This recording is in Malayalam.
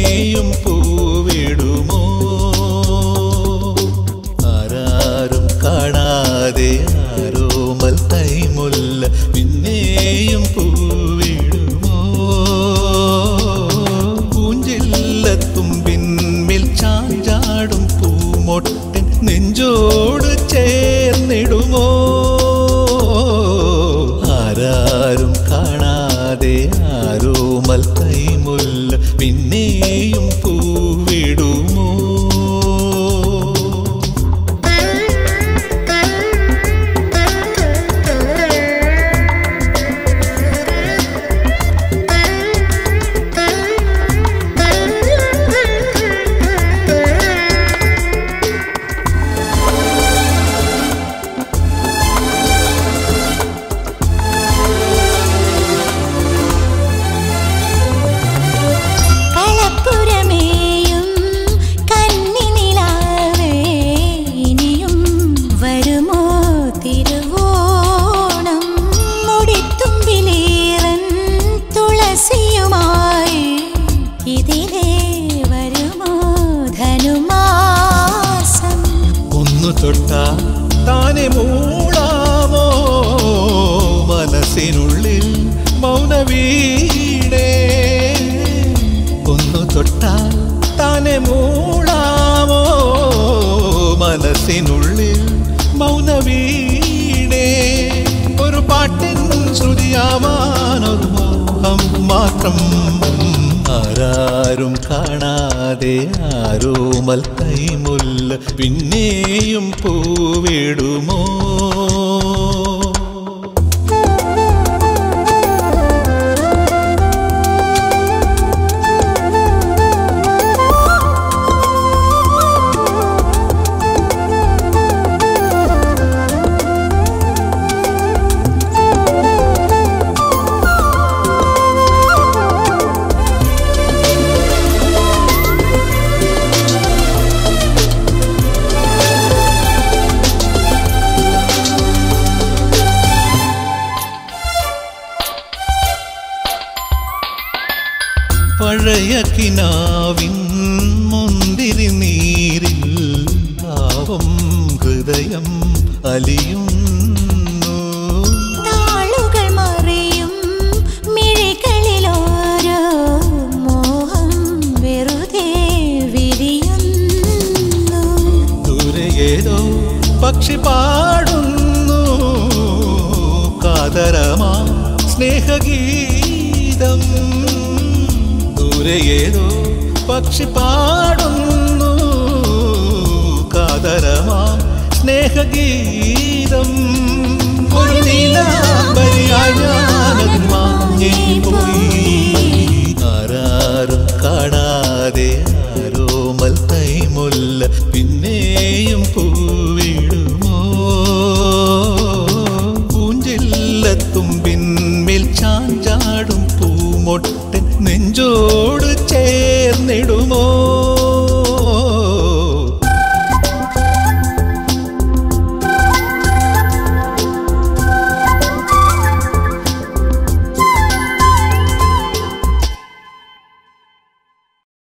പിന്നെയും പൂവിടുമോ? ആരാരും കാണാതെ ആരോമൽ തൈമുല്ല പിന്നെയും പൂവിടുമോ? പൂഞ്ചില്ലത്തുമ്പിന്മേൽ ചാഞ്ചാടും പൂമൊട്ടൻ നെഞ്ചോട് ചേർന്നിടുമോ? ആരാരും കാണാതെ ആരോമൽ തൈമുല്ല പിന്നെയും പൂവിടുമോ? തൊട്ടാ താനെ മൂളാമോ മനസ്സിനുള്ളിൽ മൗനവീണേ? ഒന്നു തൊട്ടാൽ താനെ മൂളാമോ മനസ്സിനുള്ളിൽ മൗനവീണേ? ഒരു പാട്ടിൻ ശ്രുതിയാവാനൊരു മോഹം മാത്രം. ആരാരും കാണാതെ ആരോമൽ തൈമുല്ല പിന്നെയും പൂവിടുമോ? പഴയ കിനാവിൻ മുന്തിരി നീരിൽ പാവം ഹൃദയം അലിയുന്നു. താളുകൾ മറിയും മിഴികളിലോരോ മോഹം വെറുതെ വിരിയുന്നു. ദൂരെ ഏതോ പക്ഷി പാടുന്നു കാതരമാ സ്നേഹഗീതം. ഏതോ പക്ഷി പാടുന്നു കാതരമാ സ്നേഹഗീതം. ഒരു നീലാംബരിയായി ഞാനത് മാഞ്ഞേ പോയി. ആരാരും കാണാതെ